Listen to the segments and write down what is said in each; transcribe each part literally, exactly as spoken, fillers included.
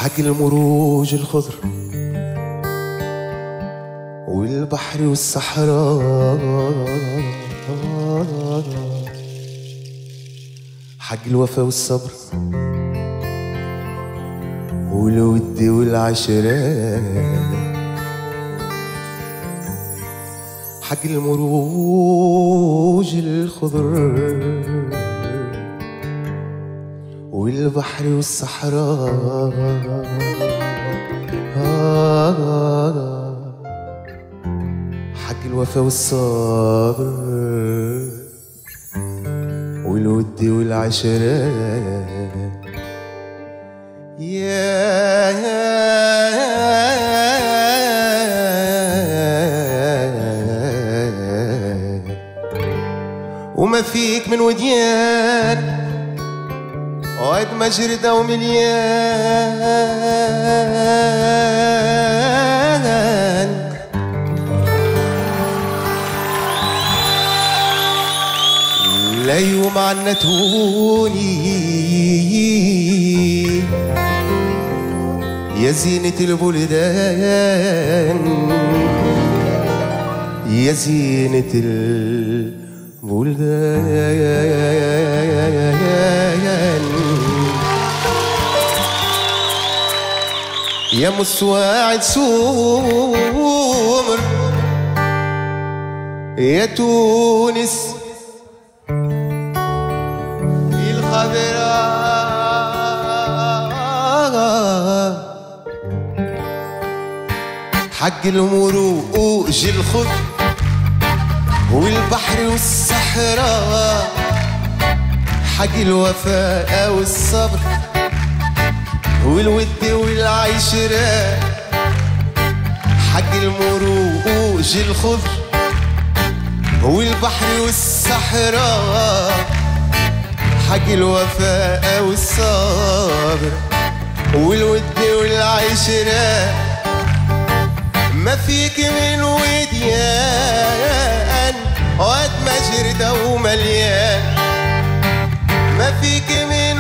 حق المروج الخضر والبحر والصحراء، حق الوفا والصبر والود والعشرة، حق المروج الخضر والبحر والصحراء، حق الوفا والصبر والود والعشرة. يا وما فيك من وديان وقد مجردة ومليان، لا يوم عنتوني يا زينة البلدان، يا زينة البلدان، يا مسواعد سومر، يا تونس الخضراء، حق المروج الخضر والبحر والصحراء، حق الوفاء والصبر والود والعشرة، حق المروج الخضر والبحر والصحراء، حق الوفاء والصبر والود والعشرة. ما فيك من وديان وقد مجردة ومليان، ما فيك من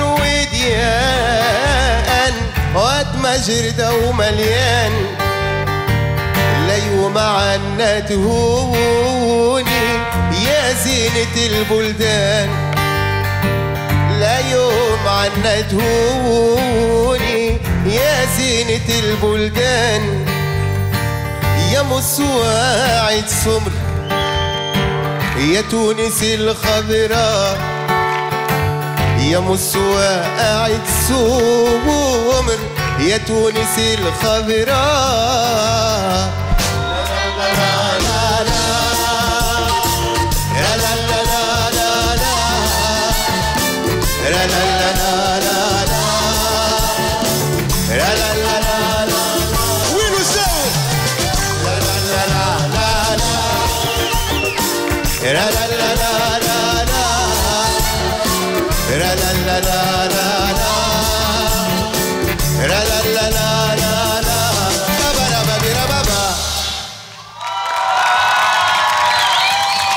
وديان وقد مجردة ومليان، لا يوم عنا تهوني يا زينة البلدان، لا يوم عنا تهوني يا زينة البلدان، يا مسواعد سمر، يا تونس الخضراء، يا مسواعد سمر، يا تونس الخضراء. La la la la la la